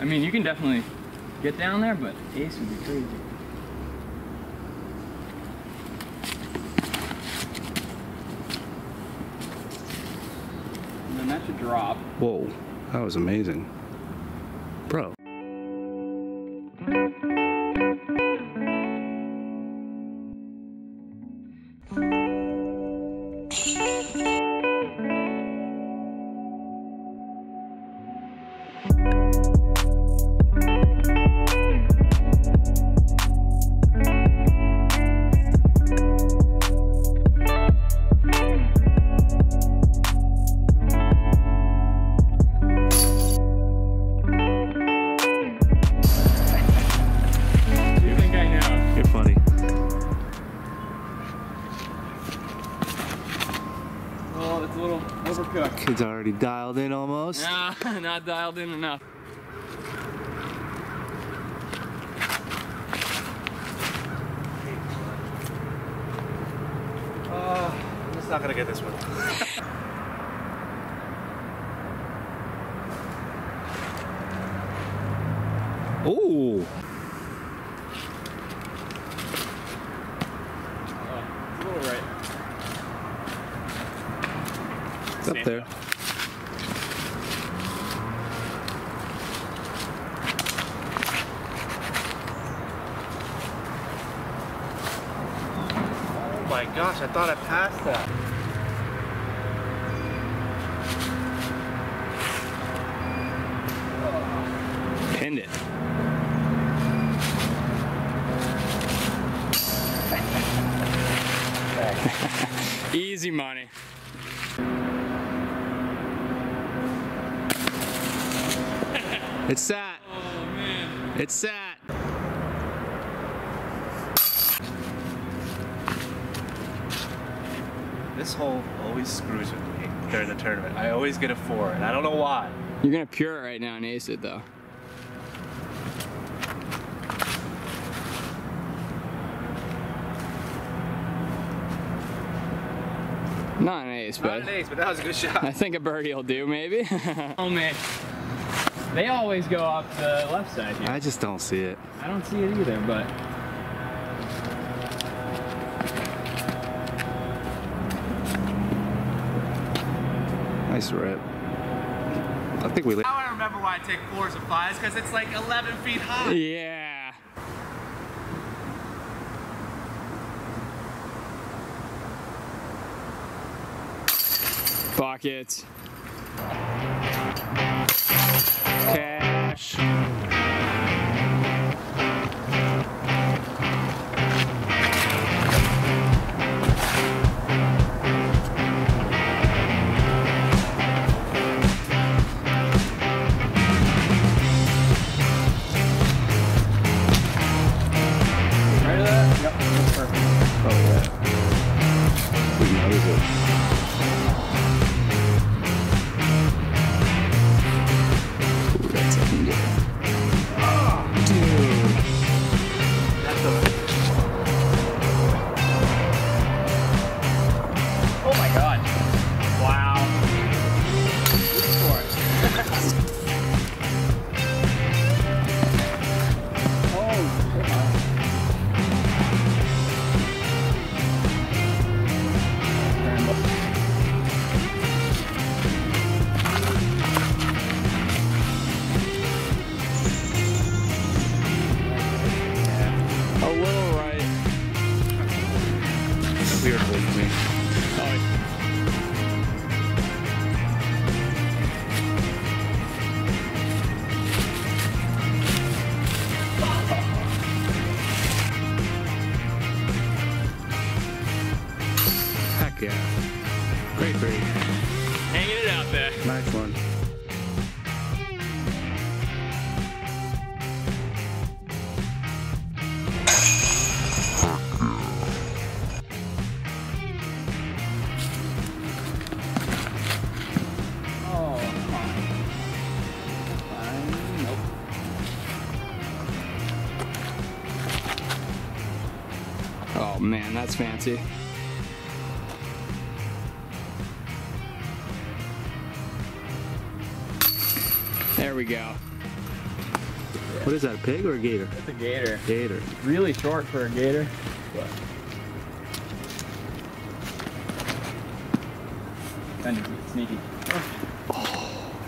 I mean, you can definitely get down there, but ace would be crazy. And then that should drop. Whoa, that was amazing. Bro. Kid's already dialed in almost. Nah, not dialed in enough. I'm just not gonna get this one. Ooh. It's a little right. It's up there. Oh my gosh, I thought I passed that. Pinned it. Easy money. It's sat. Oh man. It's sat. This hole always screws with me during the tournament. I always get a 4, and I don't know why. You're gonna pure it right now and ace it though. Not an ace, but Not an ace, but that was a good shot. I think a birdie will do, maybe. Oh man, they always go off the left side here. I just don't see it. I don't see it either, but nice rip. I think we. Now I remember why I take 4s and 5s, because it's like 11 feet high. yeah. Buckets. Cash. Right of that? Yep, that's perfect. Oh yeah. Who knows it? Oh my god. Wow. A little right. It's a weird hole for me. Heck yeah. Great break. Hanging it out there. Nice one. Oh man, that's fancy. There we go. What is that, a pig or a gator? It's a gator. Gator. Really short for a gator. But kind of sneaky. Oh.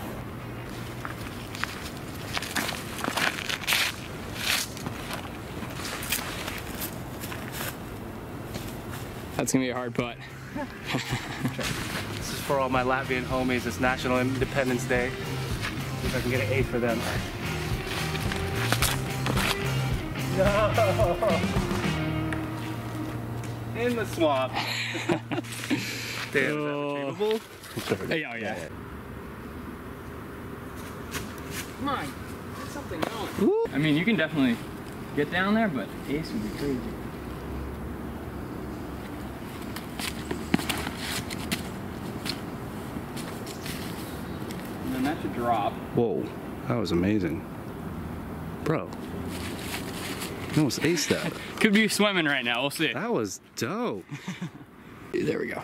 That's gonna be a hard putt. This is for all my Latvian homies. It's National Independence Day. See if I can get an 8 for them. No! In the swamp. Damn, is that achievable? Hey, oh yeah. Come on, get something going. Woo. I mean, you can definitely get down there, but ace would be crazy. And then that should drop. Whoa, that was amazing. Bro. You almost aced that. Could be swimming right now, we'll see. That was dope. There we go.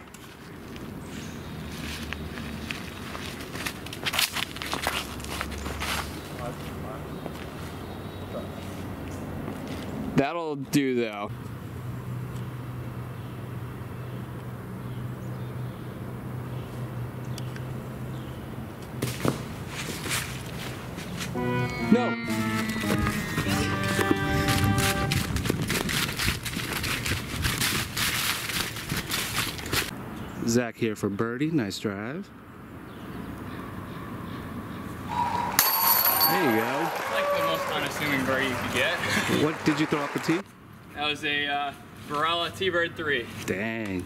That'll do though. No. Zach here for birdie. Nice drive. There you go. It's like the most unassuming birdie you could get. What did you throw off the tee? That was a Varela T-Bird 3. Dang.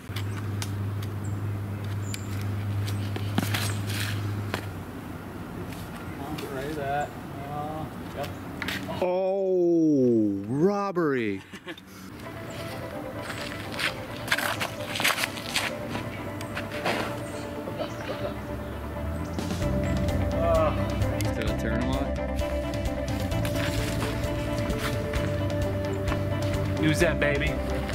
Right that. Yep. Oh, robbery. Did it turn a lot? Use that, baby.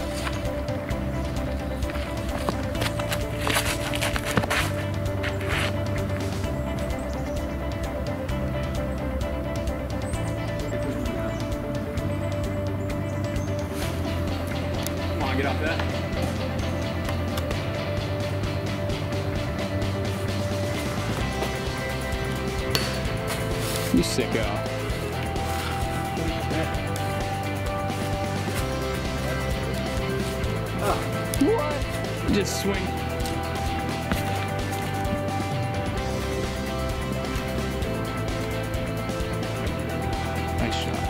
Come on, get off that. You sicko. What? Just swing. Nice shot.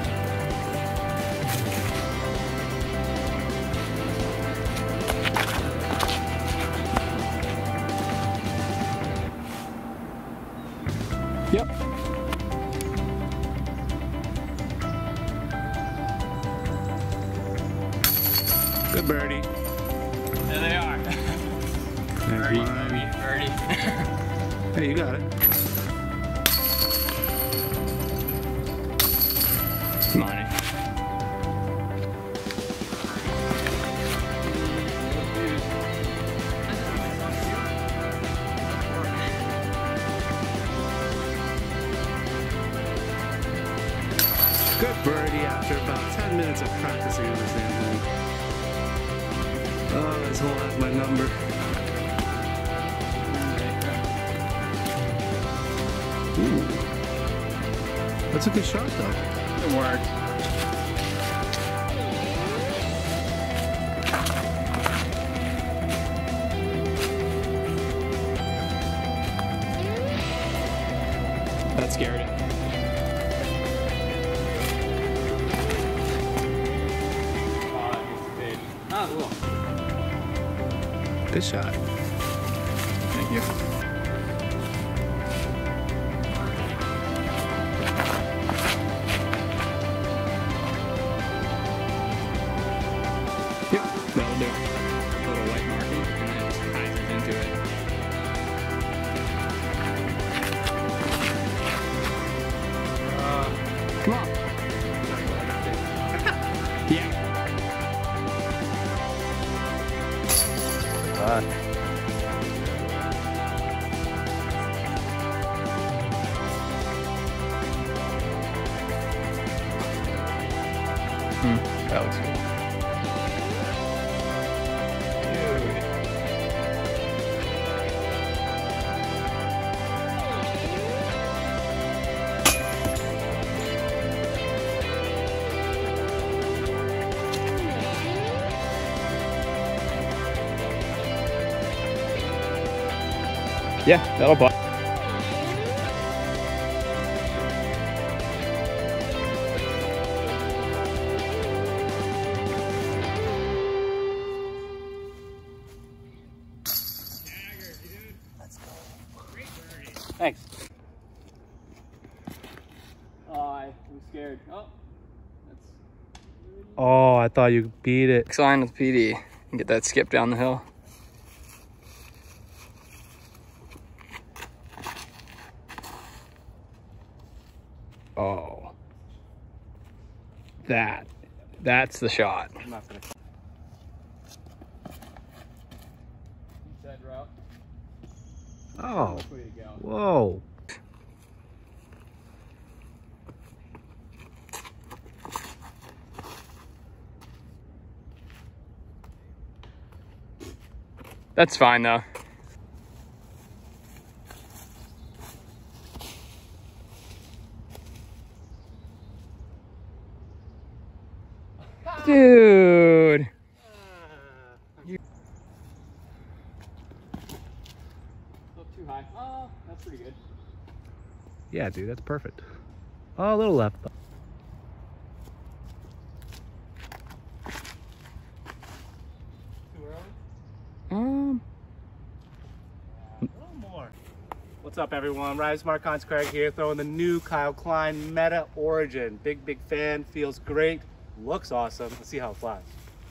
Yep. Good birdie. There they are. There's Birdie, mine. baby, birdie. Hey, you got it. Money. Good birdie after about 10 minutes of practicing on this damn thing. Oh, this hole has my number. Ooh. That's a good shot though. It worked. That scared it. Good shot. Thank you. Yep, that'll do. A little white marking, and then it just ties it into it. Come on. Yeah. That looks good. Yeah, that'll bite. Thanks. Oh, I was scared. Oh, that's... Oh, I thought you beat it. Sign with PD and get that skip down the hill. Oh, that's the shot. I'm not gonna. Inside route. Oh, Way to go. whoa. That's fine though. Dude. Not too high. Oh, that's pretty good. Yeah, dude, that's perfect. Oh, a little left. Too early? Um, A little more. What's up, everyone? Raivis Markons-Craig here, throwing the new Kyle Klein Meta Origin. Big fan, feels great, looks awesome. Let's see how it flies.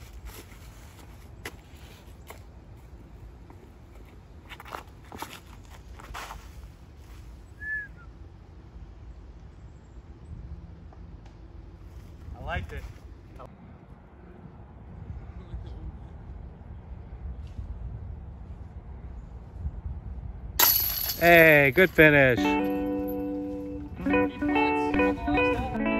I liked it. Hey, good finish. keep points on the last hole.